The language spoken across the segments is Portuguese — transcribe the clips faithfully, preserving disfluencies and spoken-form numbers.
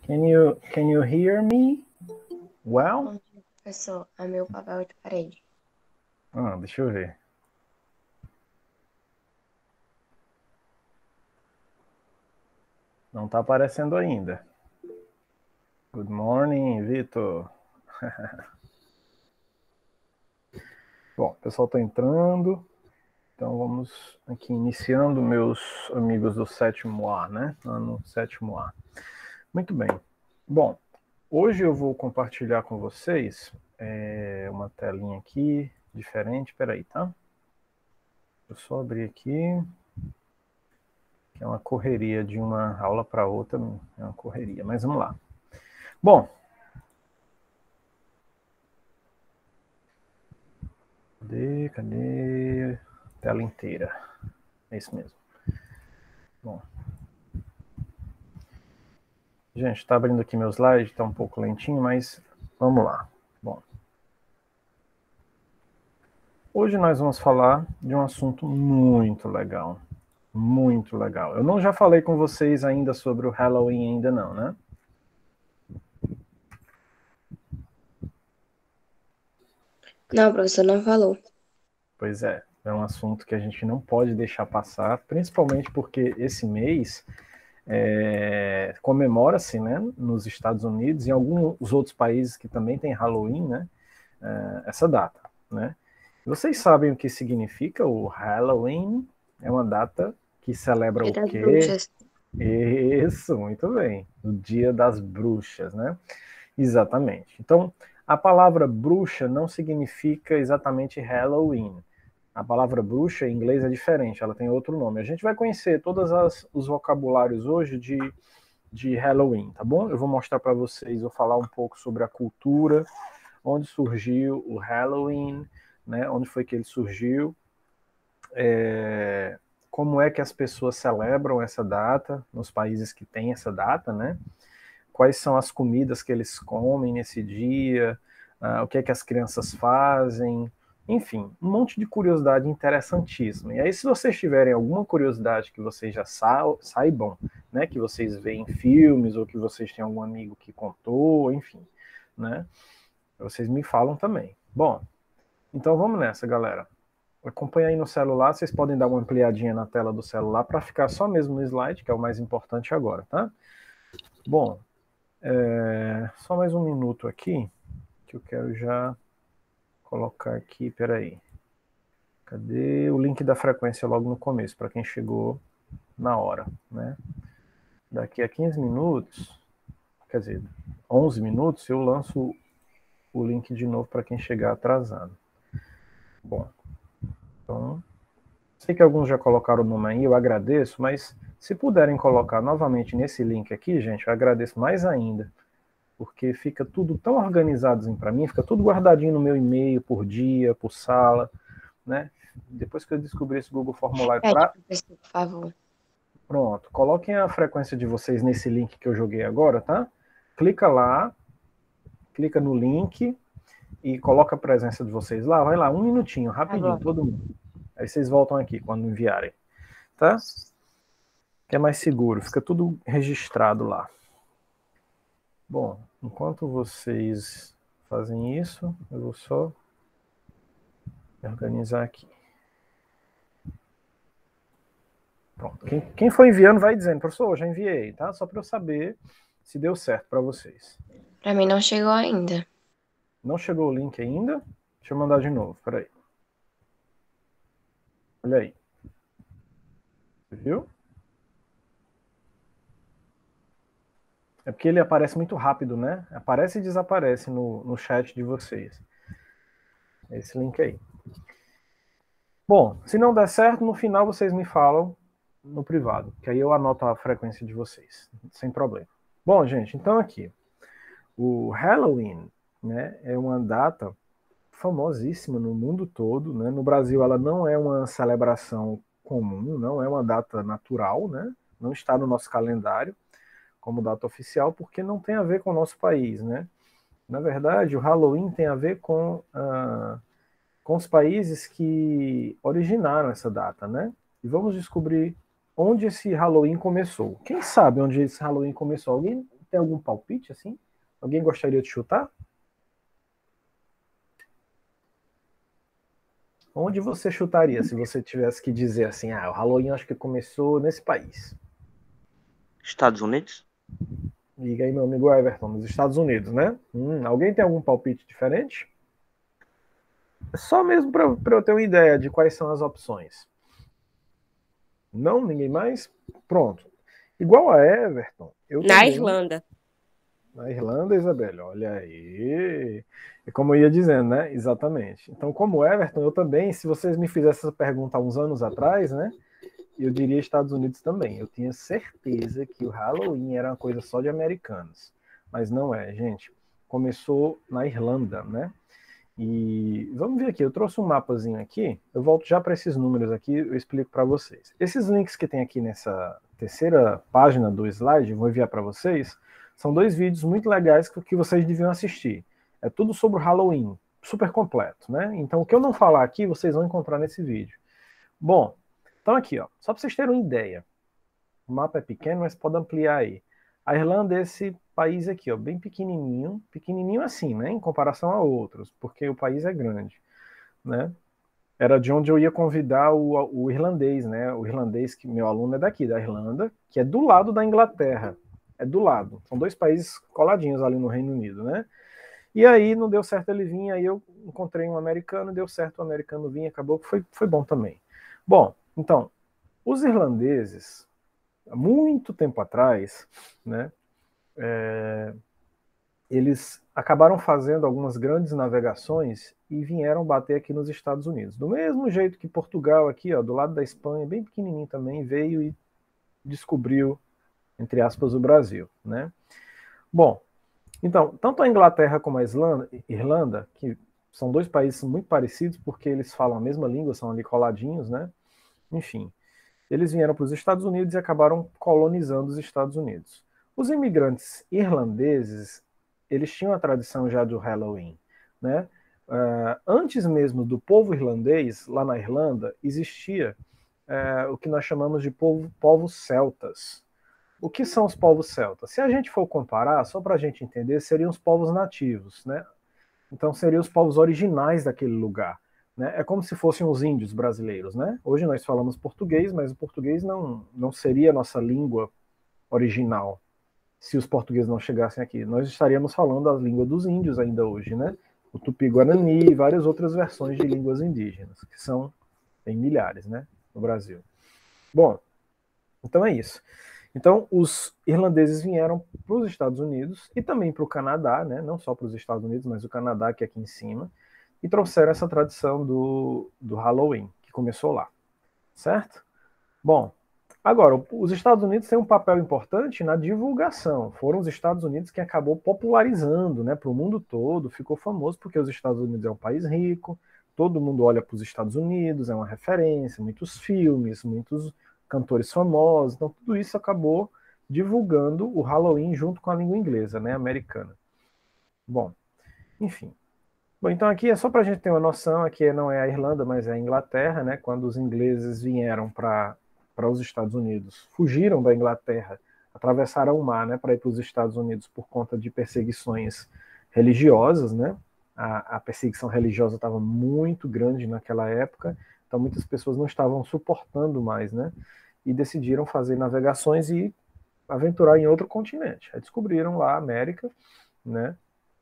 Can you, can you hear me? Well? Bom dia, professor. É meu papel de parede. Ah, deixa eu ver. Não está aparecendo ainda. Good morning, Vitor. Bom, o pessoal está entrando. Então vamos aqui iniciando, meus amigos do sétimo A, né? Ano sétimo A. Muito bem. Bom, hoje eu vou compartilhar com vocês é, uma telinha aqui diferente. Peraí, tá? Deixa eu só abrir aqui. Que é uma correria de uma aula para outra, é uma correria, mas vamos lá. Bom, cadê, cadê? Tela inteira, é isso mesmo. Bom, gente, está abrindo aqui meu slide, está um pouco lentinho, mas vamos lá. Bom, hoje nós vamos falar de um assunto muito legal, muito legal. Eu não já falei com vocês ainda sobre o Halloween ainda não, né? Não, professor, não falou. Pois é, é um assunto que a gente não pode deixar passar, principalmente porque esse mês é, comemora-se, né, nos Estados Unidos e em alguns outros países que também tem Halloween, né, é, essa data, né? Vocês sabem o que significa o Halloween? É uma data que celebra Dia o das quê? bruxas. Isso, muito bem. O Dia das Bruxas, né? Exatamente. Então, a palavra bruxa não significa exatamente Halloween. A palavra bruxa em inglês é diferente, ela tem outro nome. A gente vai conhecer todos os vocabulários hoje de, de Halloween, tá bom? Eu vou mostrar para vocês, vou falar um pouco sobre a cultura, onde surgiu o Halloween, né? Onde foi que ele surgiu, é, como é que as pessoas celebram essa data nos países que têm essa data, né? Quais são as comidas que eles comem nesse dia, uh, o que é que as crianças fazem, enfim, um monte de curiosidade interessantíssima. E aí, se vocês tiverem alguma curiosidade que vocês já sa saibam, né, que vocês veem em filmes, ou que vocês têm algum amigo que contou, enfim, né, vocês me falam também. Bom, então vamos nessa, galera. Acompanha aí no celular, vocês podem dar uma ampliadinha na tela do celular para ficar só mesmo no slide, que é o mais importante agora, tá? Bom, é, só mais um minuto aqui, que eu quero já colocar aqui, peraí. Cadê o link da frequência logo no começo, para quem chegou na hora, né? Daqui a quinze minutos, quer dizer, onze minutos, eu lanço o link de novo para quem chegar atrasado. Bom, então, sei que alguns já colocaram o nome aí, eu agradeço, mas se puderem colocar novamente nesse link aqui, gente, eu agradeço mais ainda, porque fica tudo tão organizado para mim, fica tudo guardadinho no meu e-mail, por dia, por sala, né? Depois que eu descobri esse Google Formulário Repete, para... professor, por favor. Pronto, coloquem a frequência de vocês nesse link que eu joguei agora, tá? Clica lá, clica no link e coloca a presença de vocês lá, vai lá, um minutinho, rapidinho, Agora. todo mundo. Aí vocês voltam aqui quando enviarem, tá? Que é mais seguro, fica tudo registrado lá. Bom, enquanto vocês fazem isso, eu vou só organizar aqui. Pronto. Quem, quem for enviando vai dizendo, professor, já enviei, tá? Só para eu saber se deu certo para vocês. Pra mim não chegou ainda. Não chegou o link ainda? Deixa eu mandar de novo, peraí. Olha aí. Viu? É porque ele aparece muito rápido, né? Aparece e desaparece no, no chat de vocês. Esse link aí. Bom, se não der certo, no final vocês me falam no privado, que aí eu anoto a frequência de vocês, sem problema. Bom, gente, então aqui. O Halloween, né, é uma data famosíssima no mundo todo, né? No Brasil ela não é uma celebração comum, não é uma data natural, né? Não está no nosso calendário como data oficial, porque não tem a ver com o nosso país, né? Na verdade, o Halloween tem a ver com, ah, com os países que originaram essa data, né? E vamos descobrir onde esse Halloween começou. Quem sabe onde esse Halloween começou? Alguém tem algum palpite, assim? Alguém gostaria de chutar? Onde você chutaria se você tivesse que dizer assim, ah, o Halloween acho que começou nesse país? Estados Unidos? Liga aí, meu amigo Everton, nos Estados Unidos, né? Hum, alguém tem algum palpite diferente? É só mesmo para eu ter uma ideia de quais são as opções. Não? Ninguém mais? Pronto. Igual a Everton, eu Na também... Irlanda. Na Irlanda, Isabela, olha aí. E como eu ia dizendo, né? Exatamente. Então, como Everton, eu também, se vocês me fizessem essa pergunta há uns anos atrás, né? Eu diria Estados Unidos também. Eu tinha certeza que o Halloween era uma coisa só de americanos. Mas não é, gente. Começou na Irlanda, né? E vamos ver aqui, eu trouxe um mapazinho aqui, eu volto já para esses números aqui, eu explico para vocês. Esses links que tem aqui nessa terceira página do slide, vou enviar para vocês, são dois vídeos muito legais que vocês deviam assistir. É tudo sobre o Halloween, super completo, né? Então o que eu não falar aqui, vocês vão encontrar nesse vídeo. Bom, então aqui, ó, só para vocês terem uma ideia. O mapa é pequeno, mas pode ampliar aí. A Irlanda é esse país aqui, ó, bem pequenininho, pequenininho assim, né, em comparação a outros, porque o país é grande, né? Era de onde eu ia convidar o, o irlandês, né? O irlandês que meu aluno é daqui, da Irlanda, que é do lado da Inglaterra. É do lado. São dois países coladinhos ali no Reino Unido, né? E aí não deu certo ele vir, aí eu encontrei um americano, deu certo o americano vir, acabou que foi, foi bom também. Bom, então, os irlandeses, há muito tempo atrás, né, é, eles acabaram fazendo algumas grandes navegações e vieram bater aqui nos Estados Unidos. Do mesmo jeito que Portugal aqui, ó, do lado da Espanha, bem pequenininho também, veio e descobriu, entre aspas, o Brasil, né? Bom, então, tanto a Inglaterra como a Islanda, Irlanda, que são dois países muito parecidos porque eles falam a mesma língua, são ali coladinhos, né? Enfim, eles vieram para os Estados Unidos e acabaram colonizando os Estados Unidos. Os imigrantes irlandeses, eles tinham a tradição já do Halloween, né? Uh, antes mesmo do povo irlandês, lá na Irlanda, existia uh, o que nós chamamos de povo, povos celtas. O que são os povos celtas? Se a gente for comparar, só para a gente entender, seriam os povos nativos, né? Então seriam os povos originais daquele lugar. Né? É como se fossem os índios brasileiros, né? Hoje nós falamos português, mas o português não, não seria a nossa língua original se os portugueses não chegassem aqui. Nós estaríamos falando a língua dos índios ainda hoje, né? O Tupi-Guarani e várias outras versões de línguas indígenas, que são em milhares, né? No Brasil. Bom, então é isso. Então, os irlandeses vieram para os Estados Unidos e também para o Canadá, né? Não só para os Estados Unidos, mas o Canadá, que é aqui em cima, e trouxeram essa tradição do, do Halloween, que começou lá, certo? Bom, agora, os Estados Unidos têm um papel importante na divulgação. Foram os Estados Unidos que acabou popularizando, né, para o mundo todo, ficou famoso porque os Estados Unidos é um país rico, todo mundo olha para os Estados Unidos, é uma referência, muitos filmes, muitos cantores famosos, então tudo isso acabou divulgando o Halloween junto com a língua inglesa, né, americana. Bom, enfim. Bom, então aqui é só para a gente ter uma noção, aqui não é a Irlanda, mas é a Inglaterra, né? Quando os ingleses vieram para para os Estados Unidos, fugiram da Inglaterra, atravessaram o mar, né, para ir para os Estados Unidos por conta de perseguições religiosas, né? A, a perseguição religiosa estava muito grande naquela época, então muitas pessoas não estavam suportando mais, né? E decidiram fazer navegações e aventurar em outro continente. Aí descobriram lá a América, né?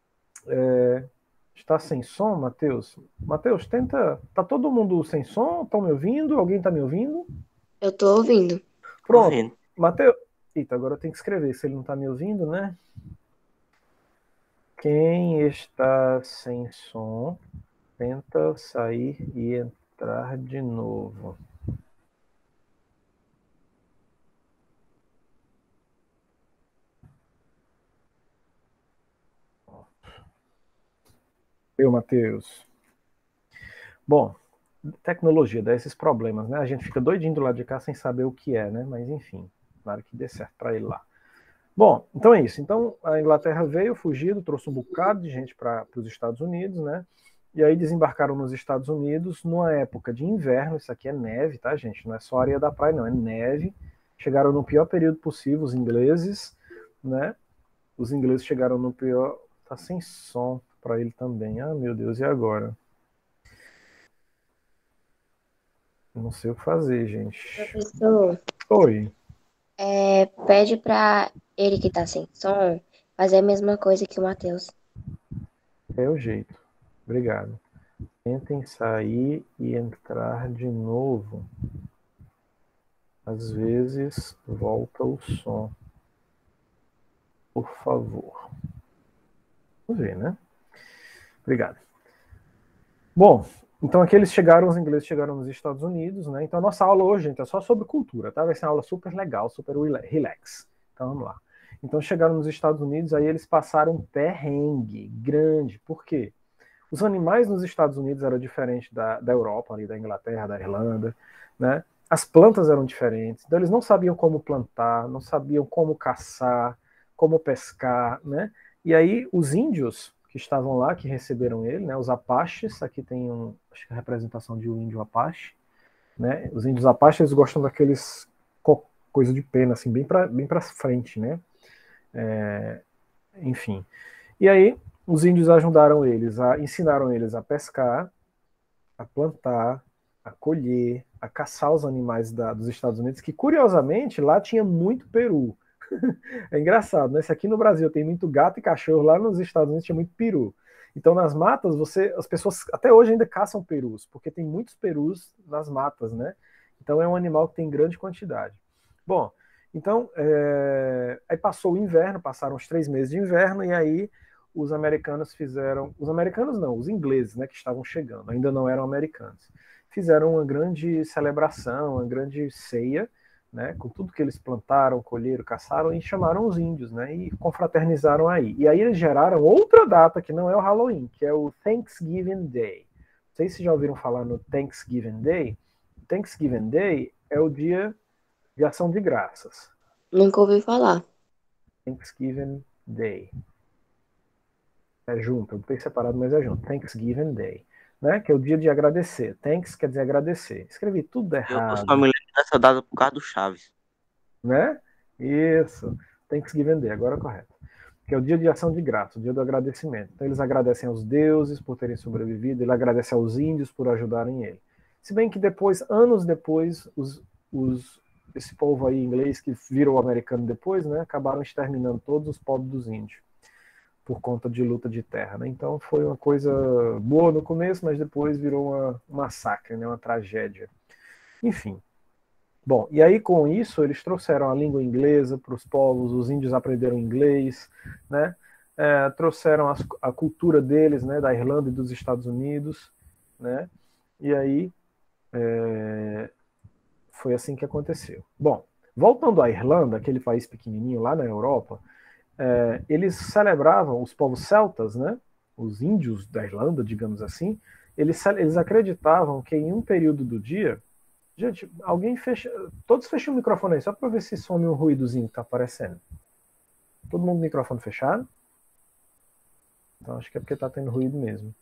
É, está sem som, Matheus? Matheus, tenta... Tá todo mundo sem som? Estão me ouvindo? Alguém está me ouvindo? Eu tô ouvindo. Pronto. Ouvindo. Matheus... Eita, agora eu tenho que escrever, se ele não está me ouvindo, né? Quem está sem som, tenta sair e entrar de novo. Eu, Matheus. Bom, tecnologia dá esses problemas, né? A gente fica doidinho do lado de cá sem saber o que é, né? Mas enfim, claro que dê certo para ele lá. Bom, então é isso. Então a Inglaterra veio fugido, trouxe um bocado de gente para os Estados Unidos, né? E aí desembarcaram nos Estados Unidos numa época de inverno. Isso aqui é neve, tá, gente? Não é só areia da praia, não, é neve. Chegaram no pior período possível, os ingleses, né? os ingleses chegaram no pior... Tá sem som para ele também. Ah, meu Deus, e agora? Não sei o que fazer, gente. Professor, Oi. é, pede pra ele que tá sem som fazer a mesma coisa que o Matheus. É o jeito. Obrigado. Tentem sair e entrar de novo. Às vezes volta o som. Por favor. Vamos ver, né? Obrigado. Bom, então aqui eles chegaram, os ingleses chegaram nos Estados Unidos, né? Então a nossa aula hoje, gente, é só sobre cultura, tá? Vai ser uma aula super legal, super relax. Então vamos lá. Então chegaram nos Estados Unidos, aí eles passaram um perrengue grande. Por quê? Os animais nos Estados Unidos eram diferentes da, da Europa, ali, da Inglaterra, da Irlanda, né? As plantas eram diferentes, então eles não sabiam como plantar, não sabiam como caçar, como pescar, né? E aí os índios que estavam lá, que receberam ele, né? Os Apaches, aqui tem um, acho que é a representação de um índio Apache, né? Os índios Apaches, eles gostam daqueles co coisa de pena, assim, bem para bem para frente, né? É, enfim. E aí os índios ajudaram eles, a, ensinaram eles a pescar, a plantar, a colher, a caçar os animais da, dos Estados Unidos, que curiosamente lá tinha muito peru. É engraçado, né? Se aqui no Brasil tem muito gato e cachorro, lá nos Estados Unidos tinha muito peru. Então nas matas, você, as pessoas até hoje ainda caçam perus, porque tem muitos perus nas matas, né? Então é um animal que tem grande quantidade. Bom, então é... aí passou o inverno, passaram os três meses de inverno, e aí os americanos fizeram, os americanos não, os ingleses, né, que estavam chegando, ainda não eram americanos, fizeram uma grande celebração, uma grande ceia, né, com tudo que eles plantaram, colheram, caçaram, e chamaram os índios, né, e confraternizaram aí. E aí eles geraram outra data que não é o Halloween, que é o Thanksgiving Day. Não sei se já ouviram falar no Thanksgiving Day. Thanksgiving Day é o dia de ação de graças. Nunca ouvi falar. Thanksgiving Day. É junto, não tem separado, mas é junto. Thanksgiving Day, né? Que é o dia de agradecer. Thanks quer dizer agradecer. Escrevi tudo Eu só errado, me lembro dessa data por causa do Chaves. né? Isso. Thanksgiving Day, agora é correto. Que é o dia de ação de graça, o dia do agradecimento. Então eles agradecem aos deuses por terem sobrevivido, ele agradece aos índios por ajudarem ele. Se bem que depois, anos depois, os, os, esse povo aí inglês que virou americano depois, né? Acabaram exterminando todos os povos dos índios por conta de luta de terra, né? Então foi uma coisa boa no começo, mas depois virou uma, um massacre, né? Uma tragédia. Enfim. Bom, e aí com isso eles trouxeram a língua inglesa para os povos, os índios aprenderam inglês, né? É, trouxeram a, a cultura deles, né? Da Irlanda e dos Estados Unidos, né? E aí é, foi assim que aconteceu. Bom, voltando à Irlanda, aquele país pequenininho lá na Europa, É, eles celebravam, os povos celtas, né, os índios da Irlanda, digamos assim, eles, eles acreditavam que em um período do dia, gente, alguém fecha, todos fecham o microfone aí, só para ver se some um ruídozinho que está aparecendo. Todo mundo com o microfone fechado? Então acho que é porque está tendo ruído mesmo.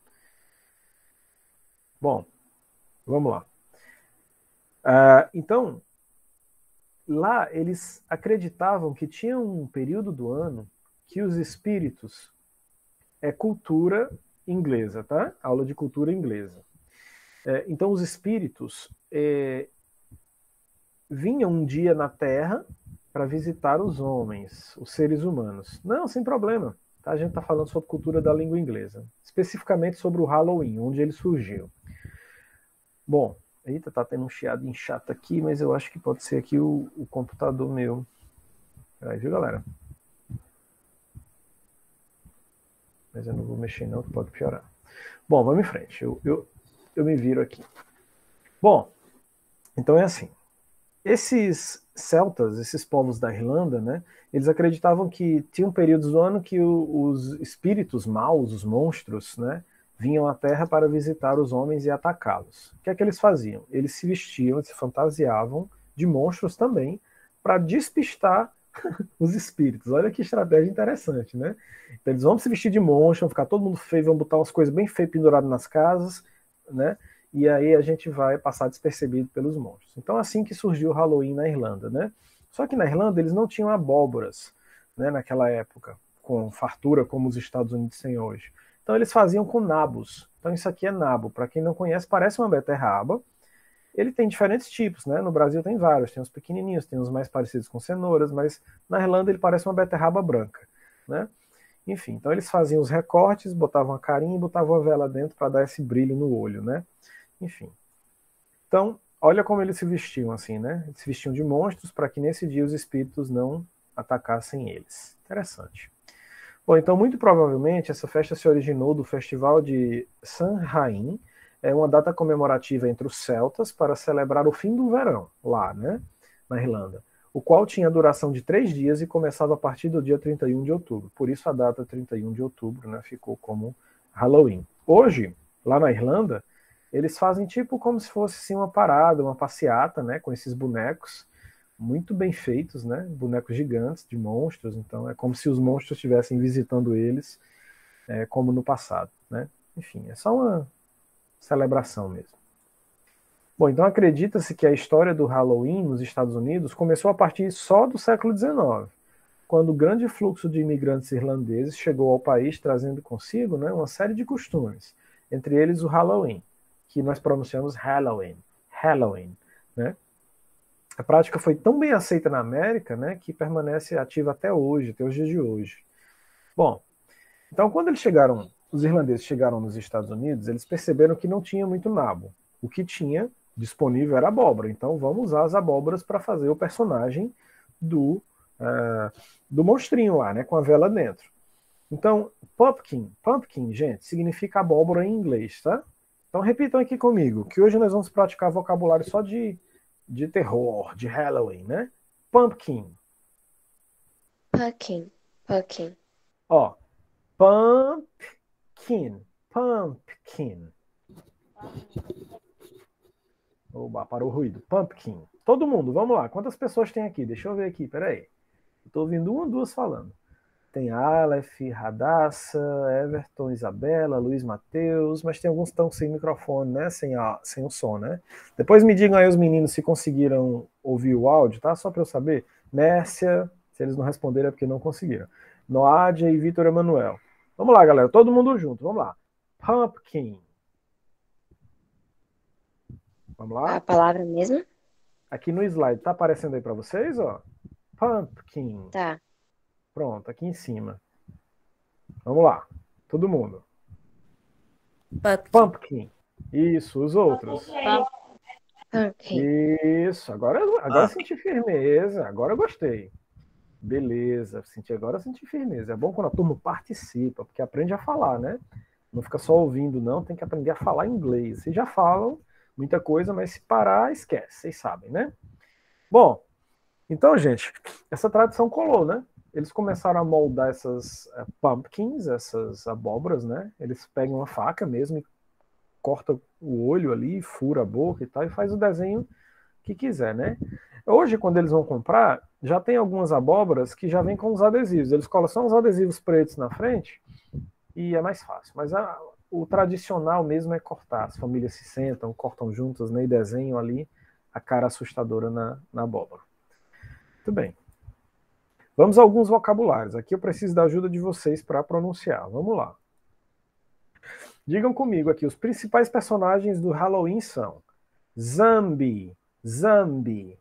Bom, vamos lá. Uh, então, lá eles acreditavam que tinha um período do ano que os espíritos é cultura inglesa, tá? Aula de cultura inglesa. É, então os espíritos é, vinham um dia na Terra para visitar os homens, os seres humanos. Não, sem problema. Tá? A gente está falando sobre cultura da língua inglesa, especificamente sobre o Halloween, onde ele surgiu. Bom, eita, tá tendo um chiado em chato aqui, mas eu acho que pode ser aqui o, o computador meu. Aí, viu, galera? Mas eu não vou mexer não, que pode piorar. Bom, vamos em frente. Eu, eu, eu me viro aqui. Bom, então é assim. Esses celtas, esses povos da Irlanda, né, eles acreditavam que tinham períodos do ano que o, os espíritos maus, os monstros, né, vinham à Terra para visitar os homens e atacá-los. O que é que eles faziam? Eles se vestiam, se fantasiavam de monstros também, para despistar os espíritos. Olha que estratégia interessante, né? Então, eles vão se vestir de monstro, vão ficar todo mundo feio, vão botar umas coisas bem feias penduradas nas casas, né? E aí a gente vai passar despercebido pelos monstros. Então, assim que surgiu o Halloween na Irlanda, né? Só que na Irlanda eles não tinham abóboras, né, naquela época. com fartura como os Estados Unidos têm hoje. Então eles faziam com nabos. Então isso aqui é nabo. Para quem não conhece, parece uma beterraba. Ele tem diferentes tipos, né? No Brasil tem vários, tem os pequenininhos, tem os mais parecidos com cenouras, mas na Irlanda ele parece uma beterraba branca, né? Enfim, então eles faziam os recortes, botavam a carinha e botavam a vela dentro para dar esse brilho no olho, né? Enfim. Então, olha como eles se vestiam assim, né? Eles se vestiam de monstros para que nesse dia os espíritos não atacassem eles. Interessante. Bom, então muito provavelmente essa festa se originou do festival de Samhain, é uma data comemorativa entre os celtas para celebrar o fim do verão, lá, né, na Irlanda, o qual tinha duração de três dias e começava a partir do dia trinta e um de outubro. Por isso a data trinta e um de outubro, né, ficou como Halloween. Hoje, lá na Irlanda, eles fazem tipo como se fosse assim, uma parada, uma passeata, né, com esses bonecos muito bem feitos, né, bonecos gigantes de monstros. Então é como se os monstros estivessem visitando eles, é, como no passado, né. Enfim, é só uma celebração mesmo. Bom, então acredita-se que a história do Halloween nos Estados Unidos começou a partir só do século dezenove, quando o grande fluxo de imigrantes irlandeses chegou ao país trazendo consigo, né, uma série de costumes, entre eles o Halloween, que nós pronunciamos Halloween, Halloween, né? A prática foi tão bem aceita na América, né, que permanece ativa até hoje, até os dias de hoje. Bom, então quando eles chegaram os irlandeses chegaram nos Estados Unidos, eles perceberam que não tinha muito nabo. O que tinha disponível era abóbora. Então vamos usar as abóboras para fazer o personagem do, uh, do monstrinho lá, né, com a vela dentro. Então, pumpkin, pumpkin, gente, significa abóbora em inglês, tá? Então repitam aqui comigo, que hoje nós vamos praticar vocabulário só de, de terror, de Halloween, né? Pumpkin. Pumpkin. Pumpkin. Ó, pump Pumpkin, pumpkin. Oba, parou o ruído. Pumpkin. Todo mundo, vamos lá. Quantas pessoas tem aqui? Deixa eu ver aqui, peraí. Estou ouvindo uma ou duas falando. Tem Aleph, Radassa, Everton, Isabela, Luiz Mateus, mas tem alguns que estão sem microfone, né? Sem, a, sem o som, né? Depois me digam aí os meninos se conseguiram ouvir o áudio, tá? Só para eu saber. Mércia, se eles não responderam é porque não conseguiram. Noádia e Vitor Emanuel. Vamos lá, galera. Todo mundo junto. Vamos lá. Pumpkin. Vamos lá? A palavra mesmo? Aqui no slide. Tá aparecendo aí para vocês, ó? Pumpkin. Tá. Pronto, aqui em cima. Vamos lá. Todo mundo. Pumpkin. Pumpkin. Isso, os outros. Pumpkin. Isso, agora, agora eu senti firmeza. Agora eu gostei. Beleza, senti, agora eu senti firmeza. É bom quando a turma participa, porque aprende a falar, né? Não fica só ouvindo, não. Tem que aprender a falar inglês. Vocês já falam muita coisa, mas se parar, esquece. Vocês sabem, né? Bom, então, gente, essa tradição colou, né? Eles começaram a moldar essas uh, pumpkins, essas abóboras, né? Eles pegam uma faca mesmo e corta o olho ali, fura a boca e tal, e faz o desenho que quiser, né? Hoje, quando eles vão comprar, já tem algumas abóboras que já vêm com os adesivos. Eles colocam só os adesivos pretos na frente e é mais fácil. Mas a, o tradicional mesmo é cortar. As famílias se sentam, cortam juntas, né, e desenham ali a cara assustadora na, na abóbora. Muito bem. Vamos a alguns vocabulários. Aqui eu preciso da ajuda de vocês para pronunciar. Vamos lá. Digam comigo aqui, os principais personagens do Halloween são Zombie, Zombie.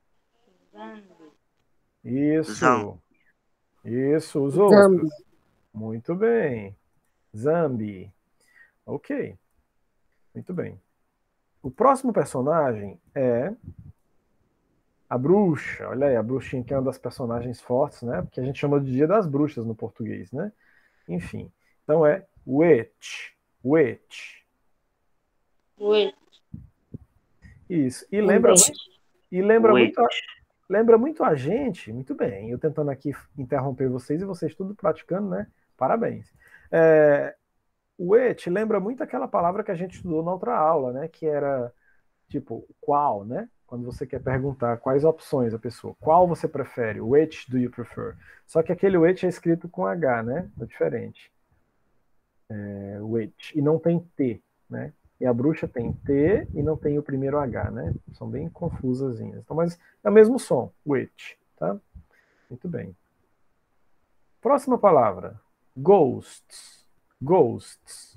Isso. Zombie. Isso, os Zombie. outros. Muito bem. Zombie. Ok. Muito bem. O próximo personagem é a bruxa. Olha aí, a bruxinha que é uma das personagens fortes, né? Porque a gente chama de Dia das Bruxas no português, né? Enfim. Então é witch. Witch. Witch. Isso. E lembra, Witch. muito, e lembra Witch. muito, a, lembra muito a gente, muito bem, eu tentando aqui interromper vocês e vocês tudo praticando, né? Parabéns. É, witch lembra muito aquela palavra que a gente estudou na outra aula, né? Que era tipo, qual, né? Quando você quer perguntar quais opções a pessoa, qual você prefere? Which do you prefer? Só que aquele which é escrito com H, né? É diferente. É, which. E não tem T, né? E a bruxa tem T e não tem o primeiro H, né? São bem confusazinhas. Então, mas é o mesmo som, witch, tá? Muito bem. Próxima palavra. Ghosts. Ghosts.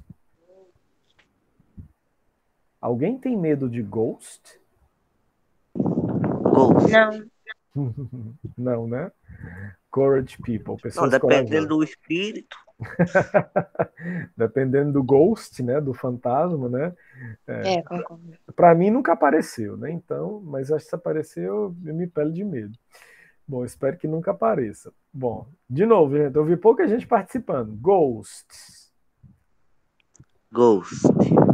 Alguém tem medo de ghost? Ghost. Não. Não, né? Courage people. Não, Pessoas dependendo corajosas. do espírito. Dependendo do ghost, né? Do fantasma, né? É, concordo. Para mim nunca apareceu, né? Então, mas acho que se apareceu, eu me pele de medo. Bom, espero que nunca apareça. Bom, de novo, gente, eu vi pouca gente participando. Ghosts. Ghost.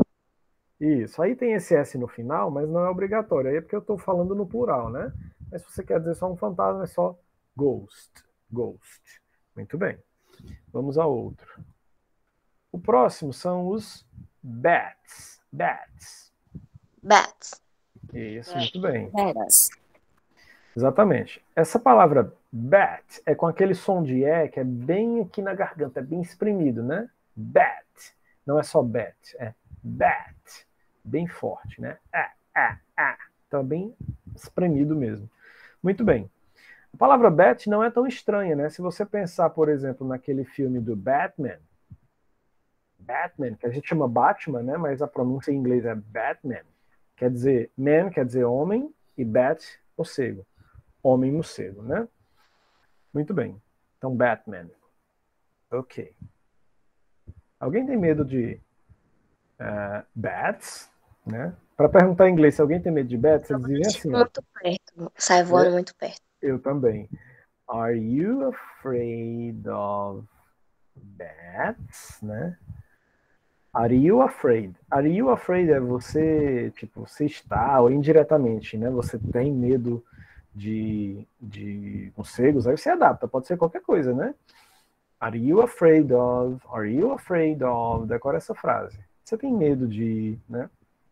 Isso. Aí tem esse S no final, mas não é obrigatório. Aí é porque eu estou falando no plural, né? Mas se você quer dizer só um fantasma, é só ghost. Ghost. Muito bem. Vamos ao outro. O próximo são os bats. Bats. Bats. Isso, muito bem. Bats. Exatamente. Essa palavra bat é com aquele som de E que é bem aqui na garganta, é bem exprimido, né? Bat. Não é só bat, é bat. Bem forte, né? Ah, ah, ah. Então é bem espremido mesmo. Muito bem. A palavra bat não é tão estranha, né? Se você pensar, por exemplo, naquele filme do Batman, Batman, que a gente chama Batman, né? Mas a pronúncia em inglês é Batman. Quer dizer, man quer dizer homem e bat, morcego. Homem morcego, né? Muito bem. Então, Batman. Ok. Alguém tem medo de uh, bats? Né? Para perguntar em inglês se alguém tem medo de bats, eles dizem assim. Muito perto. Sai voando É, muito perto. Eu também. Are you afraid of bats? Né? Are you afraid? Are you afraid é você, tipo, você está, ou indiretamente, né? Você tem medo de, de morcegos, aí você adapta, pode ser qualquer coisa, né? Are you afraid of? Are you afraid of? Decora essa frase. Você tem medo de, né?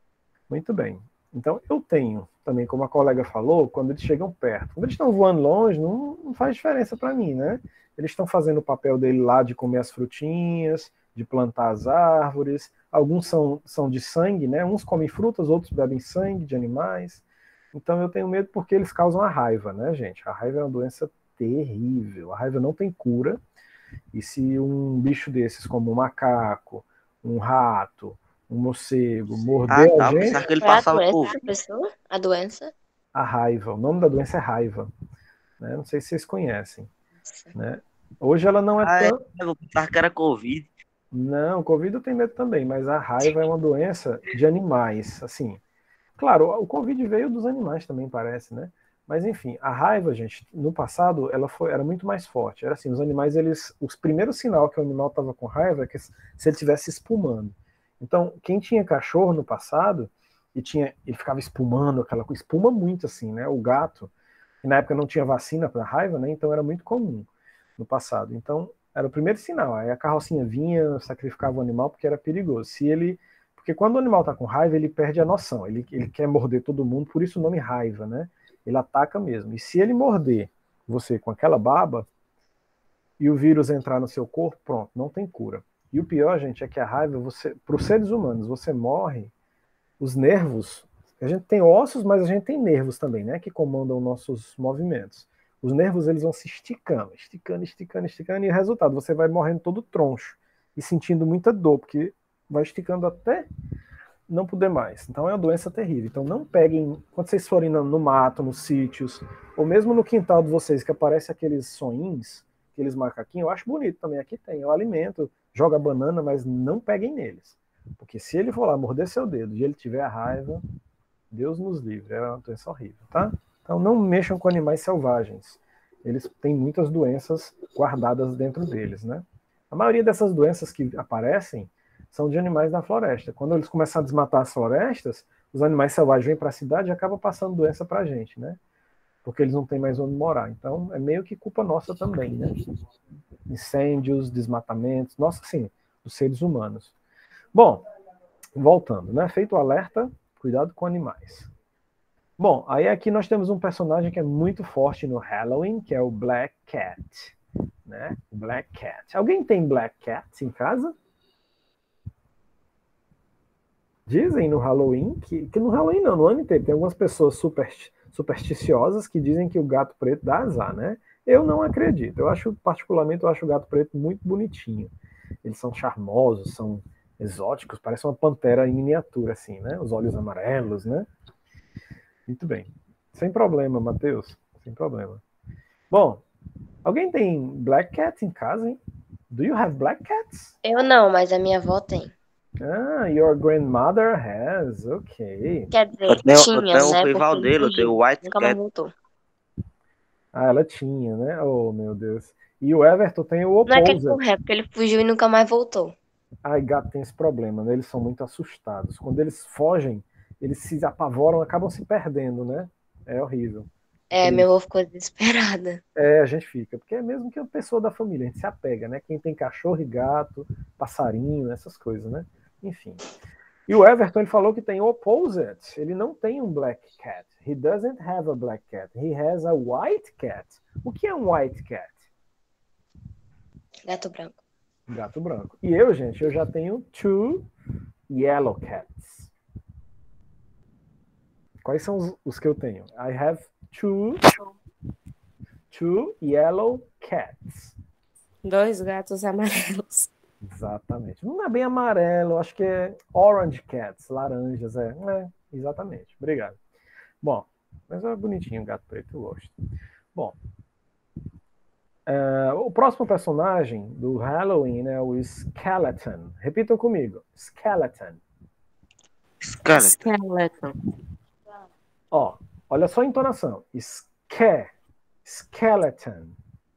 Muito bem. Então, eu tenho também, como a colega falou, quando eles chegam perto. Quando eles estão voando longe, não, não faz diferença para mim, né? Eles estão fazendo o papel dele lá de comer as frutinhas, de plantar as árvores. Alguns são, são de sangue, né? Uns comem frutas, outros bebem sangue de animais. Então, eu tenho medo porque eles causam a raiva, né, gente? A raiva é uma doença terrível. A raiva não tem cura. E se um bicho desses, como um macaco, um rato, um morcego, morder Ah, tá. a Eu gente, pensava que ele Qual é a passava doença Covid. da pessoa? A doença? a raiva. O nome da doença é raiva. Né? Não sei se vocês conhecem. Né? Hoje ela não é Ah, é. tão... Eu pensava que era Covid. Não, o Covid eu tenho medo também, mas a raiva é uma doença de animais, assim. Claro, o Covid veio dos animais também, parece, né? Mas enfim, a raiva, gente, no passado, ela foi, era muito mais forte. Era assim, os animais, eles, os primeiros sinal que o animal estava com raiva é que se ele estivesse espumando. Então, quem tinha cachorro no passado e tinha, ele ficava espumando, aquela coisa, espuma muito assim, né? O gato, que na época não tinha vacina para raiva, né? Então era muito comum no passado. Então, era o primeiro sinal. Aí a carrocinha vinha, sacrificava o animal porque era perigoso. Se ele, porque quando o animal está com raiva, ele perde a noção. Ele, ele quer morder todo mundo, por isso o nome raiva, né? Ele ataca mesmo. E se ele morder você com aquela baba e o vírus entrar no seu corpo, pronto, não tem cura. E o pior, gente, é que a raiva, você, para os seres humanos, você morre, os nervos, a gente tem ossos, mas a gente tem nervos também, né, que comandam nossos movimentos. Os nervos, eles vão se esticando, esticando, esticando, esticando, e o resultado, você vai morrendo todo troncho e sentindo muita dor, porque vai esticando até não poder mais. Então é uma doença terrível. Então não peguem, quando vocês forem no, no mato, nos sítios, ou mesmo no quintal de vocês, que aparece aqueles soninhos, aqueles macaquinhos, eu acho bonito também. Aqui tem, eu alimento, joga banana, mas não peguem neles. Porque se ele for lá morder seu dedo e ele tiver a raiva, Deus nos livre, é uma doença horrível, tá? Então não mexam com animais selvagens. Eles têm muitas doenças guardadas dentro deles, né? A maioria dessas doenças que aparecem são de animais da floresta. Quando eles começam a desmatar as florestas, os animais selvagens vêm para a cidade e acabam passando doença para a gente, né? Porque eles não têm mais onde morar. Então, é meio que culpa nossa também, né? Incêndios, desmatamentos, nossa, sim, dos seres humanos. Bom, voltando, né? Feito o alerta, cuidado com animais. Bom, aí aqui nós temos um personagem que é muito forte no Halloween, que é o Black Cat, né? Black Cat. Alguém tem Black Cats em casa? Dizem no Halloween, que, que no Halloween não, no ano inteiro, tem algumas pessoas super, supersticiosas que dizem que o gato preto dá azar, né? Eu não acredito. Eu acho, particularmente, eu acho o gato preto muito bonitinho. Eles são charmosos, são exóticos, parece uma pantera em miniatura, assim, né? Os olhos amarelos, né? Muito bem. Sem problema, Matheus. Sem problema. Bom, alguém tem black cat em casa, hein? Do you have black cats? Eu não, mas a minha avó tem. Ah, your grandmother has. Ok. Quer dizer, Eu tenho, eu tinha, tenho o né? Porque rival ele dele, eu tenho fugiu. o White Nunca mais Cat. voltou. Ah, ela tinha, né? Oh, meu Deus. E o Everton tem o Não é que ele opposite. correu, é porque ele fugiu e nunca mais voltou. Ai, gato tem esse problema, né? Eles são muito assustados. Quando eles fogem, eles se apavoram, acabam se perdendo, né? É horrível. É, Triste. meu avô ficou desesperada. É, a gente fica, porque é mesmo que uma pessoa da família, a gente se apega, né? Quem tem cachorro e gato, passarinho, essas coisas, né? Enfim. E o Everton, ele falou que tem o opposite. Ele não tem um black cat. He doesn't have a black cat. He has a white cat. O que é um white cat? Gato branco. Gato branco. E eu, gente, eu já tenho two yellow cats. Quais são os, os que eu tenho? I have two, two yellow cats. Dois gatos amarelos. Exatamente. Não é bem amarelo, acho que é orange cats, laranjas, é. É, exatamente. Obrigado. Bom, mas é bonitinho o gato preto, eu gosto. Bom, uh, o próximo personagem do Halloween é o Skeleton. Repitam comigo. Skeleton. Skeleton. Skeleton. Ó, olha só a entonação. Ske, skeleton.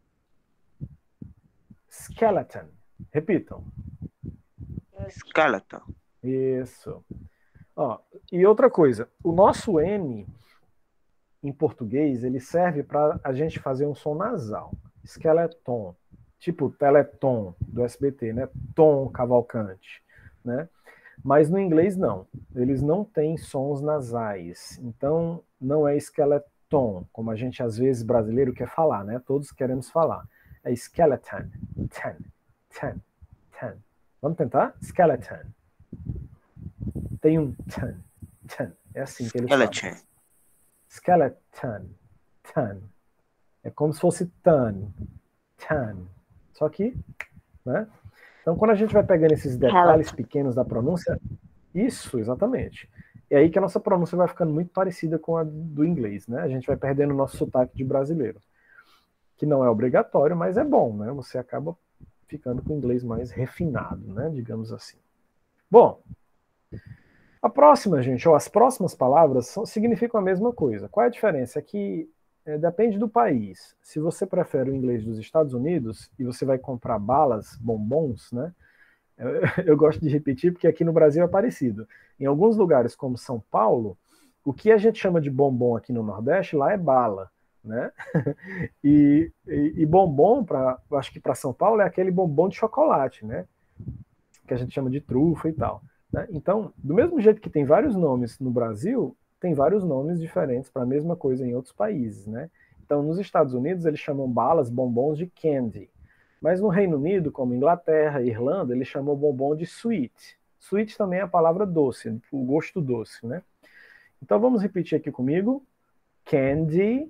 Skeleton. Repitam. Skeleton. Isso. Ó, e outra coisa, o nosso N em português, ele serve para a gente fazer um som nasal. Skeleton. Tipo Teleton do S B T, né? Tom Cavalcante, né? Mas no inglês não. Eles não têm sons nasais. Então não é skeleton, como a gente às vezes brasileiro quer falar, né? Todos queremos falar. É skeleton. Ten, ten, ten. Vamos tentar? Skeleton. Tem um ten, ten. É assim que eles falam. Skeleton. Skeleton. Ten. É como se fosse tan. Tan. Só que, né? Então, quando a gente vai pegando esses detalhes pequenos da pronúncia, isso, exatamente. É aí que a nossa pronúncia vai ficando muito parecida com a do inglês, né? A gente vai perdendo o nosso sotaque de brasileiro, que não é obrigatório, mas é bom, né? Você acaba ficando com o inglês mais refinado, né? Digamos assim. Bom, a próxima, gente, ou as próximas palavras são, significam a mesma coisa. Qual é a diferença? É que é, depende do país. Se você prefere o inglês dos Estados Unidos e você vai comprar balas, bombons, né? Eu, eu gosto de repetir porque aqui no Brasil é parecido. Em alguns lugares, como São Paulo, o que a gente chama de bombom aqui no Nordeste, lá é bala, né? E, e, e bombom, pra, eu acho que para São Paulo, é aquele bombom de chocolate, né? Que a gente chama de trufa e tal. Né? Então, do mesmo jeito que tem vários nomes no Brasil, tem vários nomes diferentes para a mesma coisa em outros países, né? Então, nos Estados Unidos, eles chamam balas, bombons de candy. Mas no Reino Unido, como Inglaterra e Irlanda, eles chamam bombom de sweet. Sweet também é a palavra doce, o gosto doce, né? Então, vamos repetir aqui comigo. Candy.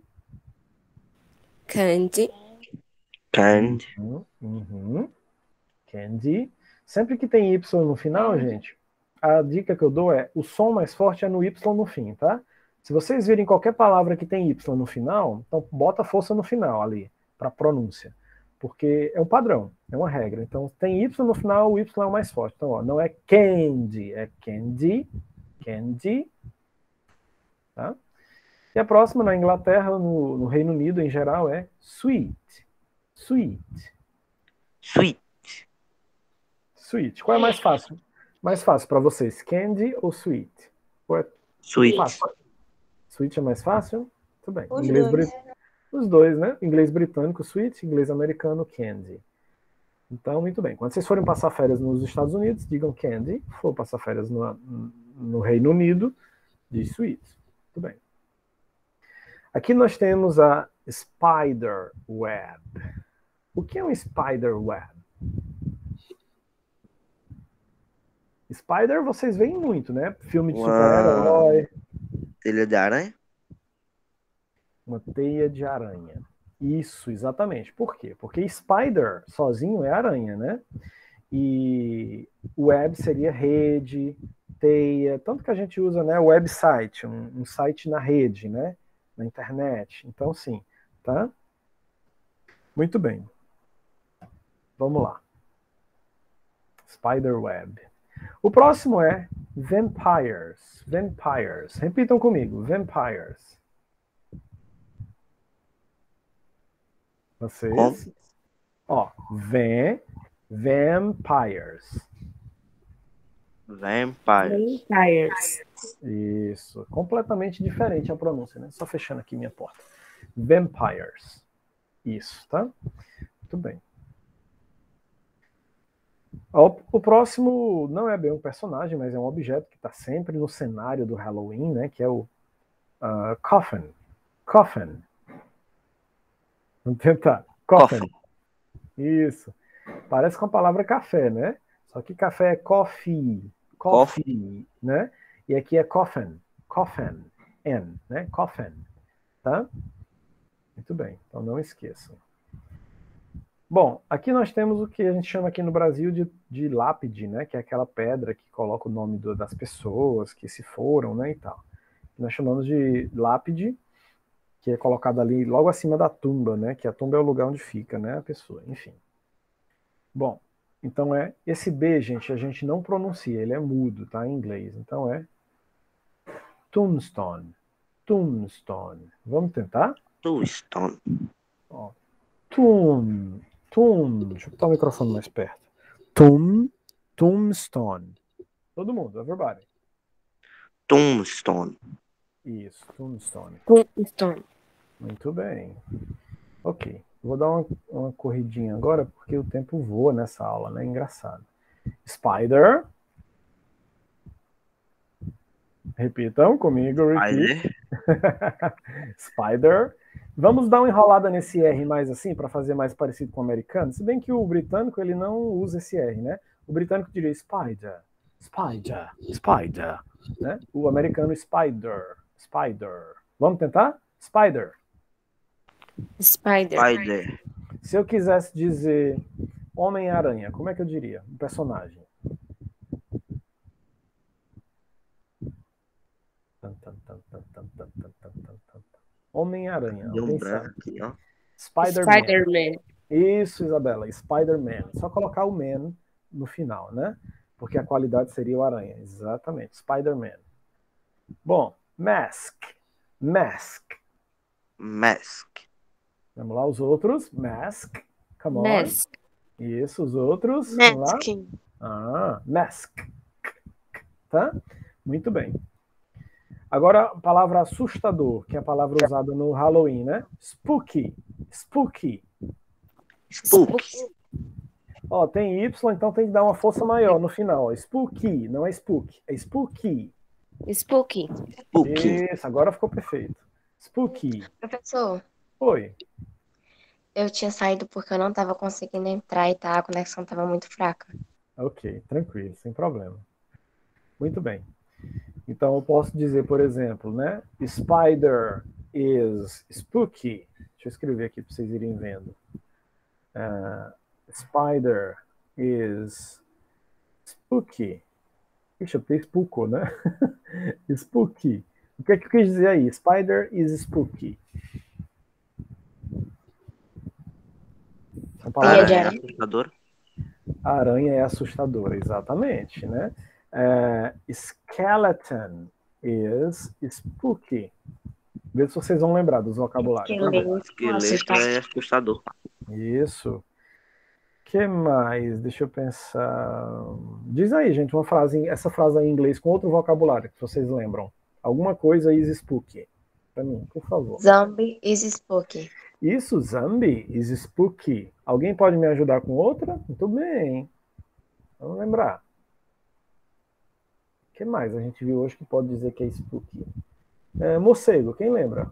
Candy. Candy. Uhum, uhum. Candy. Sempre que tem Y no final, gente, a dica que eu dou é, o som mais forte é no Y no fim, tá? Se vocês virem qualquer palavra que tem Y no final, então bota força no final ali, para pronúncia. Porque é um padrão, é uma regra. Então, tem Y no final, o Y é o mais forte. Então, ó, não é candy, é candy, candy. Tá? E a próxima, na Inglaterra, no, no Reino Unido em geral, é sweet. Sweet. Sweet. Sweet. Qual é mais fácil? Mais fácil para vocês, candy ou sweet? Qual é Sweet. fácil? Sweet é mais fácil? Tudo bem. Os Inglês dois. brit... Os dois, né? Inglês britânico, sweet, inglês americano, candy. Então, muito bem. Quando vocês forem passar férias nos Estados Unidos, digam candy. Se for passar férias no, no Reino Unido, diz sweet. Tudo bem. Aqui nós temos a spider web. O que é um spider web? Spider vocês veem muito, né? Filme de super-herói. Telha de aranha? Uma teia de aranha. Isso, exatamente. Por quê? Porque spider sozinho é aranha, né? E web seria rede, teia, tanto que a gente usa, né, website, um, um site na rede, né, na internet. Então, sim, tá? Muito bem. Vamos lá. Spider web. O próximo é vampires. Vampires. Repitam comigo. Vampires. Vocês? Com- Ó, van, vampires. Vampires. Vampires. Isso. Completamente diferente a pronúncia, né? Só fechando aqui minha porta. Vampires. Isso, tá? Muito bem. Ó, o próximo não é bem um personagem, mas é um objeto que está sempre no cenário do Halloween, né? Que é o uh, coffin. Coffin. Vamos tentar. Coffin. Coffin. Isso. Parece com a palavra café, né? Só que café é coffee. Coffee, né? E aqui é coffin. Coffin. N, né? Coffin. Tá? Muito bem. Então não esqueçam. Bom, aqui nós temos o que a gente chama aqui no Brasil de, de lápide, né? Que é aquela pedra que coloca o nome do, das pessoas que se foram, né? E tal. Nós chamamos de lápide, que é colocado ali logo acima da tumba, né? Que a tumba é o lugar onde fica, né? A pessoa, enfim. Bom, então é esse B, gente, a gente não pronuncia, ele é mudo, tá? Em inglês. Então é tombstone. Tombstone. Vamos tentar? Tombstone. Ó, tomb. Tomb. Deixa eu botar o microfone mais perto. Tomb. Tombstone. Todo mundo, everybody. Tombstone. Isso, tombstone. Tombstone. Muito bem. Ok. Vou dar uma, uma corridinha agora, porque o tempo voa nessa aula, né? Engraçado. Spider. Repitam comigo, repeat. Spider. Spider. Vamos dar uma enrolada nesse R mais assim, para fazer mais parecido com o americano. Se bem que o britânico, ele não usa esse R, né? O britânico diria spider. Spider. Spider. Né? O americano, spider. Spider. Vamos tentar? Spider. Spider. Spider. Se eu quisesse dizer Homem-Aranha, como é que eu diria? Um personagem. Homem-Aranha. Deu um Alguém branco sabe? aqui, ó. Spider-Man. Spider-Man. Isso, Isabela. Spider-Man. Só colocar o man no final, né? Porque a qualidade seria o aranha. Exatamente. Spider-Man. Bom, mask. Mask. Mask. Vamos lá, os outros. Mask. Come on. Mask. Isso, os outros. Vamos lá. Masking. Ah, mask. Tá? Muito bem. Agora, a palavra assustador, que é a palavra usada no Halloween, né? Spooky. Spooky. Spook. Ó, tem Y, então tem que dar uma força maior no final. Ó. Spooky, não é spook, é spooky. Spooky. Spooky. Isso, agora ficou perfeito. Spooky. Professor, Oi. eu tinha saído porque eu não tava conseguindo entrar e tá, a conexão tava muito fraca. Ok, tranquilo, sem problema. Muito bem. Então eu posso dizer, por exemplo, né? Spider is spooky. Deixa eu escrever aqui para vocês irem vendo. Uh, spider is spooky. Ixi, eu tenho spooky, né? Spooky. O que é que eu quis dizer aí? Spider is spooky. São palavras... Teia de Aranha aranha. assustador. A aranha é assustadora, exatamente, né? É, skeleton is spooky. Vê se vocês vão lembrar dos vocabulários. Tá bom? Esqueleto é assustador. Isso. Que mais? Deixa eu pensar. Diz aí, gente, uma frase, essa frase aí em inglês com outro vocabulário que vocês lembram. Alguma coisa is spooky. Pra mim, por favor. Zombie is spooky. Isso, zombie is spooky. Alguém pode me ajudar com outra? Muito bem. Vamos lembrar. O que mais a gente viu hoje que pode dizer que é spooky? É, morcego, quem lembra?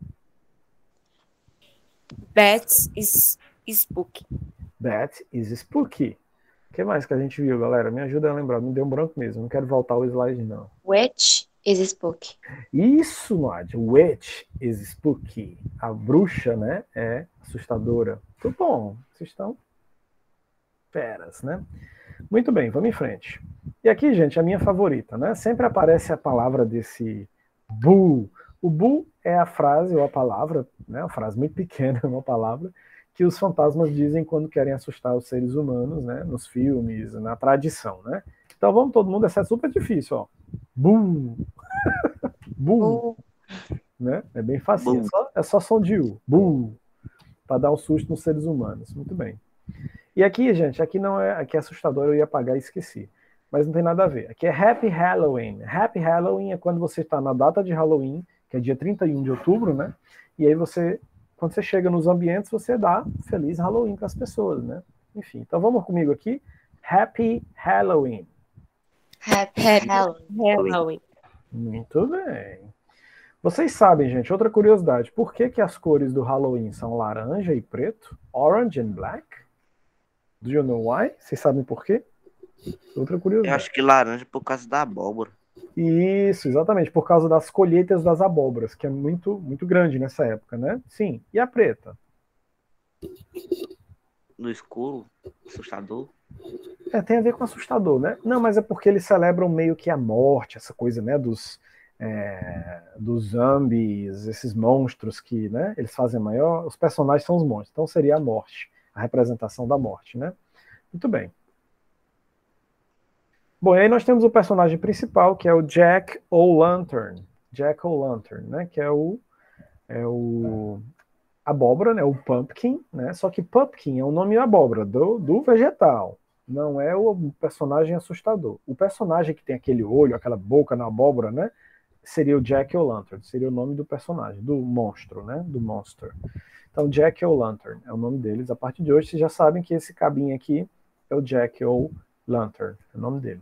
Bats is spooky. That is spooky. O que mais que a gente viu, galera? Me ajuda a lembrar. Me deu um branco mesmo. Não quero voltar ao slide, não. Witch Is spooky. Isso, Nádia. Witch is spooky. A bruxa, né, é assustadora. Muito bom. Vocês estão feras, né? Muito bem, vamos em frente. E aqui, gente, a minha favorita, né? Sempre aparece a palavra desse boo. O boo é a frase ou a palavra, né? Uma frase muito pequena, uma palavra, que os fantasmas dizem quando querem assustar os seres humanos, né? Nos filmes, na tradição, né? Então vamos todo mundo, essa é super difícil, ó. Boo. Boo. Né? É bem fácil, é só, é só som de U. Boo. Para dar um susto nos seres humanos. Muito bem. E aqui, gente, aqui não é, aqui é assustador, eu ia apagar e esqueci. Mas não tem nada a ver. Aqui é Happy Halloween. Happy Halloween é quando você está na data de Halloween, que é dia trinta e um de outubro, né? E aí você, quando você chega nos ambientes, você dá Feliz Halloween para as pessoas, né? Enfim, então vamos comigo aqui. Happy Halloween. Happy Happy Halloween. Halloween. Muito bem. Vocês sabem, gente, outra curiosidade. Por que, que as cores do Halloween são laranja e preto? Orange and black? Do you know why? Vocês sabem por quê? Outra Eu curiosidade. acho que laranja por causa da abóbora. Isso, exatamente, por causa das colheitas das abóboras, que é muito, muito grande nessa época, né? Sim. E a preta? No escuro, assustador. É, tem a ver com assustador, né? Não, mas é porque eles celebram meio que a morte, essa coisa, né, dos, é, dos zombies, esses monstros que, né, eles fazem maior, os personagens são os monstros, então seria a morte, a representação da morte, né? Muito bem. Bom, e aí nós temos o personagem principal, que é o Jack O'Lantern, Jack O'Lantern, né, que é o, é o abóbora, né, o pumpkin, né, só que pumpkin é o nome abóbora, do, do vegetal. Não é o personagem assustador. O personagem que tem aquele olho, aquela boca na abóbora, né? Seria o Jack O'Lantern. Seria o nome do personagem, do monstro, né? Do monster. Então, Jack O'Lantern é o nome deles. A partir de hoje, vocês já sabem que esse cabinho aqui é o Jack O'Lantern. É o nome dele.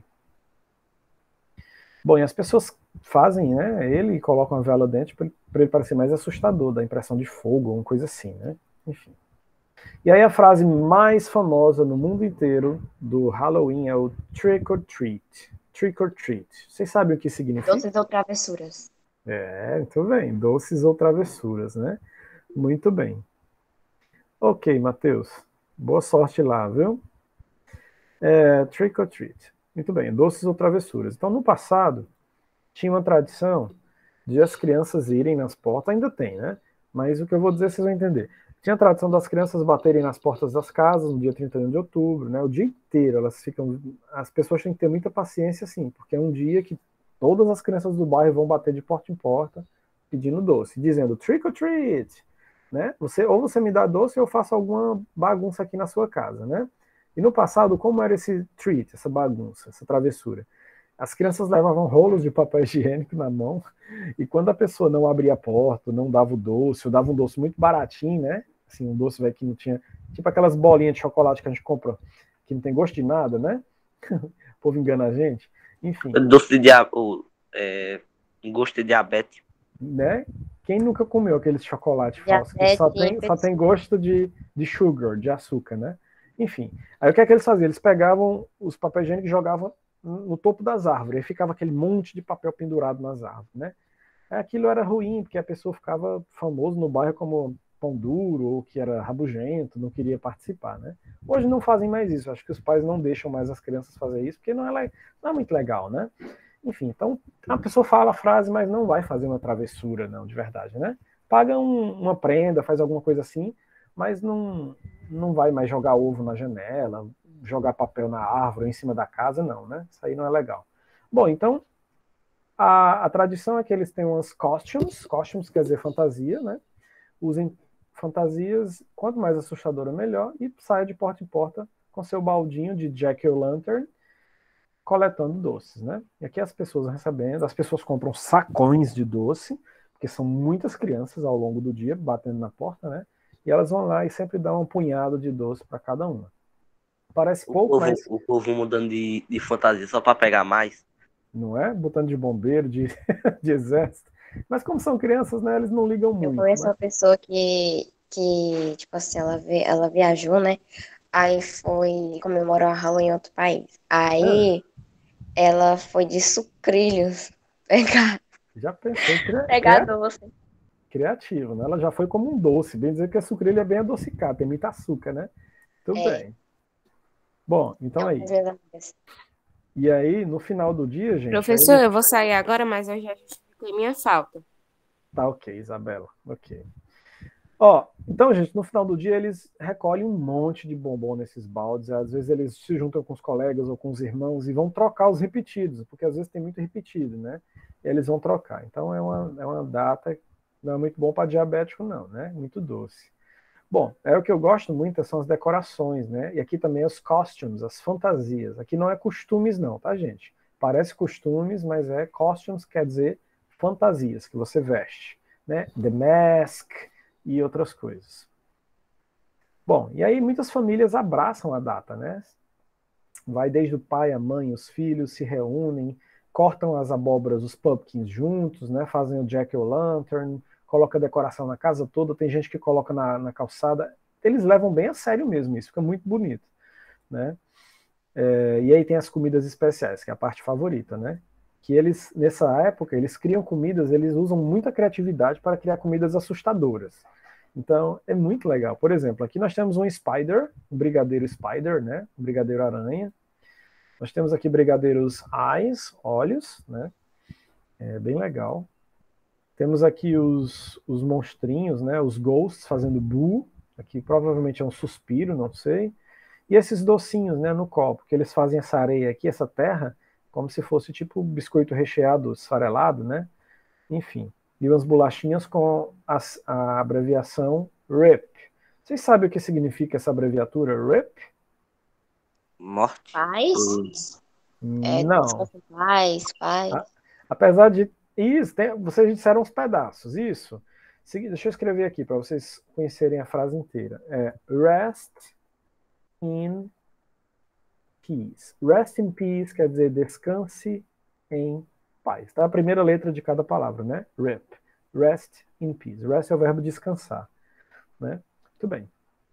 Bom, e as pessoas fazem, né? Ele e colocam a vela dentro para ele, ele parecer mais assustador, da impressão de fogo, uma coisa assim, né? Enfim. E aí a frase mais famosa no mundo inteiro do Halloween é o trick or treat. Trick or treat. Vocês sabem o que significa? Doces ou travessuras. É, muito bem. Doces ou travessuras, né? Muito bem. Ok, Matheus. Boa sorte lá, viu? É, trick or treat. Muito bem, doces ou travessuras. Então, no passado, tinha uma tradição de as crianças irem nas portas, ainda tem, né? Mas o que eu vou dizer vocês vão entender. Tinha a tradição das crianças baterem nas portas das casas no dia trinta e um de outubro, né? O dia inteiro elas ficam. As pessoas têm que ter muita paciência, sim, porque é um dia que todas as crianças do bairro vão bater de porta em porta pedindo doce, dizendo trick or treat, né? Você, ou você me dá doce ou eu faço alguma bagunça aqui na sua casa, né? E no passado, como era esse treat, essa bagunça, essa travessura? As crianças levavam rolos de papel higiênico na mão e quando a pessoa não abria a porta, não dava o doce, ou dava um doce muito baratinho, né? Assim, um doce véio, que não tinha, tipo aquelas bolinhas de chocolate que a gente compra, que não tem gosto de nada, né? O povo engana a gente. Enfim. Doce de diabetes. É, gosto de diabetes. Né? Quem nunca comeu aqueles chocolate falso que só tem, só tem gosto de, de sugar, de açúcar, né? Enfim. Aí o que é que eles faziam? Eles pegavam os papéis higiênicos e jogavam no topo das árvores. Aí ficava aquele monte de papel pendurado nas árvores, né? Aquilo era ruim, porque a pessoa ficava famoso no bairro como pão duro, ou que era rabugento, não queria participar, né? Hoje não fazem mais isso, acho que os pais não deixam mais as crianças fazer isso, porque não é, não é muito legal, né? Enfim, então a pessoa fala a frase, mas não vai fazer uma travessura, não, de verdade, né? Paga um, uma prenda, faz alguma coisa assim, mas não, não vai mais jogar ovo na janela, jogar papel na árvore, em cima da casa, não, né? Isso aí não é legal. Bom, então, a, a tradição é que eles têm umas costumes, costumes quer dizer fantasia, né? Usem fantasias, quanto mais assustadora, melhor, e saia de porta em porta com seu baldinho de Jack O'Lantern, coletando doces, né? E aqui as pessoas recebendo, as pessoas compram sacões de doce, porque são muitas crianças ao longo do dia batendo na porta, né? E elas vão lá e sempre dão um punhado de doce para cada uma. Parece O pouco, povo, mas... o povo mudando de, de fantasia só para pegar mais. Não é? Botando de bombeiro, de, de exército. Mas como são crianças, né? Eles não ligam muito. Eu conheço né? uma pessoa que, que tipo assim, ela, vi, ela viajou, né? Aí foi comemorar o Halloween em outro país. Aí ela foi de sucrilhos Pegar, Já pensei cria- pegar cria- doce. criativo, né? Ela já foi como um doce, bem dizer que a sucrilha é bem adocicada, tem muito açúcar, né? Tudo É, bem. Bom, então não, aí. as minhas amigas. E aí, no final do dia, gente, aí Professor, eles... eu vou sair agora, mas eu já justifiquei minha falta. Tá ok, Isabela. Ok. Ó, então, gente, no final do dia eles recolhem um monte de bombom nesses baldes. Às vezes eles se juntam com os colegas ou com os irmãos e vão trocar os repetidos, porque às vezes tem muito repetido, né? E eles vão trocar. Então é uma, é uma data, não é muito bom para diabético, não, né? Muito doce. Bom, é o que eu gosto muito, são as decorações, né? E aqui também os costumes, as fantasias. Aqui não é costumes, não, tá, gente? Parece costumes, mas é costumes, quer dizer fantasias que você veste, né? The mask e outras coisas. Bom, e aí muitas famílias abraçam a data, né? Vai desde o pai, a mãe, os filhos se reúnem, cortam as abóboras, os pumpkins juntos, né? Fazem o jack-o'-lantern, coloca decoração na casa toda, tem gente que coloca na, na calçada. Eles levam bem a sério mesmo isso, fica muito bonito, né? É, e aí tem as comidas especiais, que é a parte favorita, né? Que eles, nessa época, eles criam comidas, eles usam muita criatividade para criar comidas assustadoras. Então, é muito legal. Por exemplo, aqui nós temos um Spider, um brigadeiro Spider, né? Um brigadeiro aranha. Nós temos aqui brigadeiros Eyes, olhos, né? É bem legal. Temos aqui os, os monstrinhos, né? Os Ghosts fazendo boo. Aqui provavelmente é um suspiro, não sei. E esses docinhos, né? No copo, que eles fazem essa areia aqui, essa terra, como se fosse tipo biscoito recheado, esfarelado, né? Enfim. E umas bolachinhas com as, a abreviação R I P. Vocês sabem o que significa essa abreviatura R I P? Morte. Paz? É, Não. paz, paz. A- Apesar de... Isso, tem- vocês disseram os pedaços, isso. Segui- Deixa eu escrever aqui para vocês conhecerem a frase inteira. É rest in peace. Rest in peace quer dizer descanse em paz. Tá? A primeira letra de cada palavra, né? R I P. Rest in peace. Rest é o verbo descansar, né? Muito bem.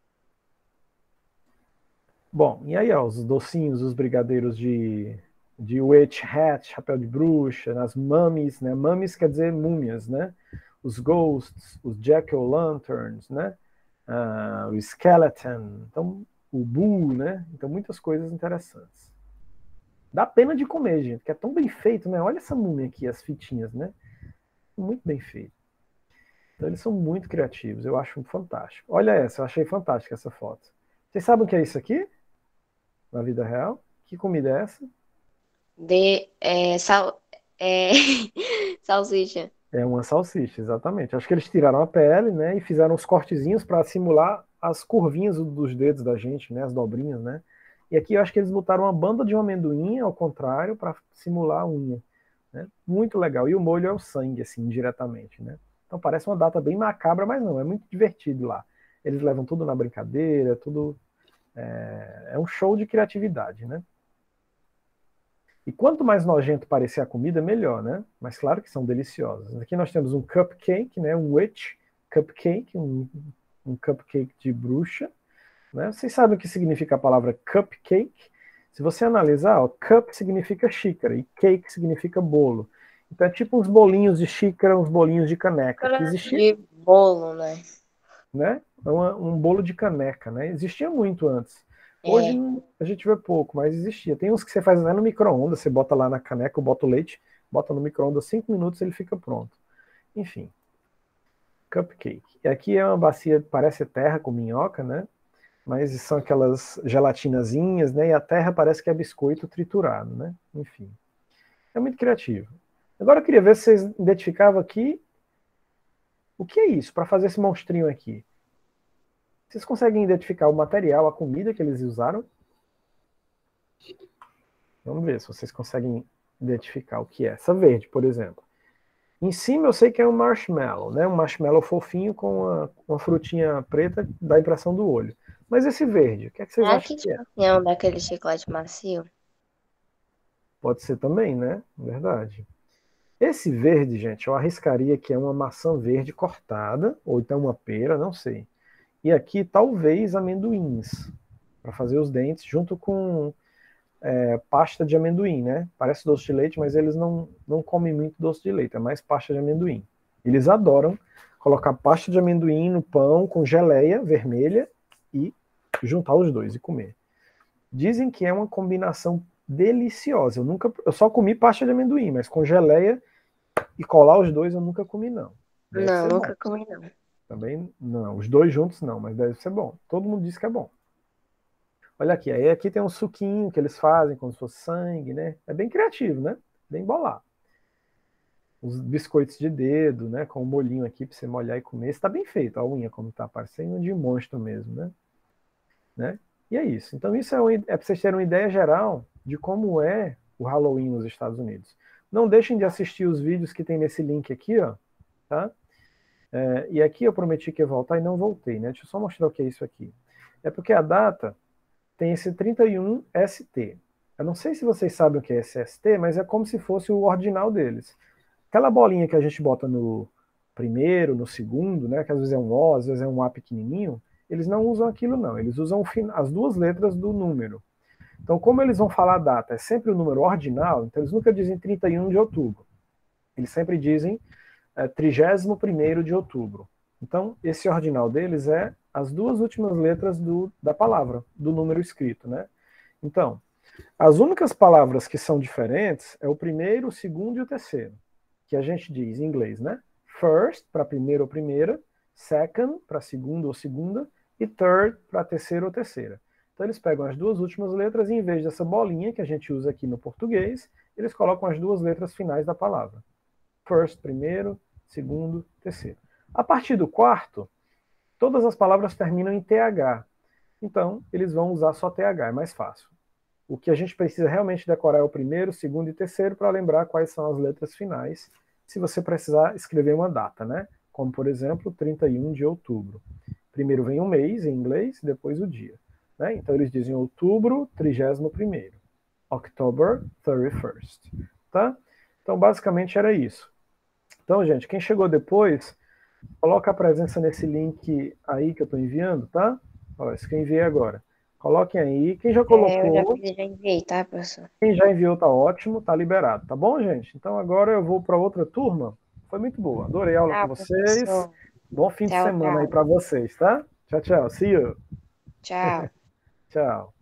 Bom, e aí, ó, os docinhos, os brigadeiros de, de witch hat, chapéu de bruxa, as mummies, né? Mummies quer dizer múmias, né? Os ghosts, os jack-o'-lanterns, né? Uh, o skeleton, então, o boo, né? Então, muitas coisas interessantes. Dá pena de comer, gente, que é tão bem feito, né? Olha essa múmia aqui, as fitinhas, né? Muito bem feito. Então, eles são muito criativos, eu acho fantástico. Olha essa, eu achei fantástica essa foto. Vocês sabem o que é isso aqui? Na vida real? Que comida é essa? De, é, sal, é, salsicha. É uma salsicha, exatamente. Acho que eles tiraram a pele, né, e fizeram os cortezinhos para simular as curvinhas dos dedos da gente, né, as dobrinhas, né. E aqui eu acho que eles botaram uma banda de um amendoim ao contrário para simular a unha, né. Muito legal. E o molho é o sangue, assim, indiretamente, né. Então parece uma data bem macabra, mas não, é muito divertido lá. Eles levam tudo na brincadeira, tudo é, é um show de criatividade, né. E quanto mais nojento parecer a comida, melhor, né? Mas claro que são deliciosas. Aqui nós temos um cupcake, né? Um witch cupcake, um, um cupcake de bruxa. Né? Vocês sabem o que significa a palavra cupcake? Se você analisar, ó, cup significa xícara e cake significa bolo. Então é tipo uns bolinhos de xícara, uns bolinhos de caneca. Que existia, De bolo, né? né? Uma, um bolo de caneca, né? Existia muito antes. Hoje É. a gente vê pouco, mas existia. Tem uns que você faz até no micro-ondas, você bota lá na caneca, bota o leite, bota no micro-ondas cinco minutos ele fica pronto. Enfim, cupcake. E aqui é uma bacia, parece terra com minhoca, né? Mas são aquelas gelatinazinhas, né? E a terra parece que é biscoito triturado, né? Enfim, é muito criativo. Agora eu queria ver se vocês identificavam aqui o que é isso, para fazer esse monstrinho aqui. Vocês conseguem identificar o material, a comida que eles usaram? Vamos ver se vocês conseguem identificar o que é. Essa verde, por exemplo. Em cima eu sei que é um marshmallow, né? Um marshmallow fofinho com uma, uma frutinha preta, dá a impressão do olho. Mas esse verde, o que é que vocês É acham que que é? tipo assim, é um daquele chocolate macio. Pode ser também, né? Verdade. Esse verde, gente, eu arriscaria que é uma maçã verde cortada, ou então uma pera, não sei. E aqui talvez amendoins, para fazer os dentes, junto com é, pasta de amendoim, né? Parece doce de leite, mas eles não, não comem muito doce de leite, é mais pasta de amendoim. Eles adoram colocar pasta de amendoim no pão com geleia vermelha e juntar os dois e comer. Dizem que é uma combinação deliciosa. Eu nunca, eu só comi pasta de amendoim, mas com geleia e colar os dois eu nunca comi, não. Deve Não, ser nunca bom. comi, não. Também não. Os dois juntos não, mas deve ser bom. Todo mundo diz que é bom. Olha aqui, aí aqui tem um suquinho que eles fazem como se fosse sangue, né? É bem criativo, né? Bem bolado. Os biscoitos de dedo, né? Com o molhinho aqui pra você molhar e comer. Está bem feito, a unha como tá, parecendo de monstro mesmo, né? né? E é isso. Então isso é, é para vocês terem uma ideia geral de como é o Halloween nos Estados Unidos. Não deixem de assistir os vídeos que tem nesse link aqui, ó, tá? É, e aqui eu prometi que ia voltar e não voltei, né? Deixa eu só mostrar o que é isso aqui. É porque a data tem esse trinta e um S T. Eu não sei se vocês sabem o que é esse S T, mas é como se fosse o ordinal deles. Aquela bolinha que a gente bota no primeiro, no segundo, né? Que às vezes é um O, às vezes é um A pequenininho. Eles não usam aquilo, não. Eles usam as duas letras do número. Então, como eles vão falar a data, é sempre o número ordinal, então eles nunca dizem trinta e um de outubro. Eles sempre dizem é, trigésimo primeiro de outubro. Então, esse ordinal deles é as duas últimas letras do, da palavra, do número escrito, né? Então, as únicas palavras que são diferentes é o primeiro, o segundo e o terceiro, que a gente diz em inglês, né? First, para primeiro ou primeira, second, para segundo ou segunda, e third, para terceiro ou terceira. Então eles pegam as duas últimas letras e em vez dessa bolinha que a gente usa aqui no português, eles colocam as duas letras finais da palavra. First, primeiro, segundo, terceiro. A partir do quarto, todas as palavras terminam em T H. Então, eles vão usar só T H, é mais fácil. O que a gente precisa realmente decorar é o primeiro, segundo e terceiro para lembrar quais são as letras finais, se você precisar escrever uma data, né? Como, por exemplo, trinta e um de outubro. Primeiro vem o mês, em inglês, depois o dia. Né? Então, eles dizem outubro, trigésimo primeiro. October, thirty-first. Tá? Então, basicamente era isso. Então, gente, quem chegou depois, coloca a presença nesse link aí que eu estou enviando, tá? Olha, esse que eu enviei agora. Coloquem aí. Quem já colocou... É, eu já, fiz, já enviei, tá, professor? Quem já enviou tá ótimo, tá liberado. Tá bom, gente? Então, agora eu vou para outra turma. Foi muito boa. Adorei a aula Tchau, com vocês. professor. Bom fim de Tchau, semana aí tchau. para vocês, tá? Tchau, tchau. See you. Tchau. Tchau.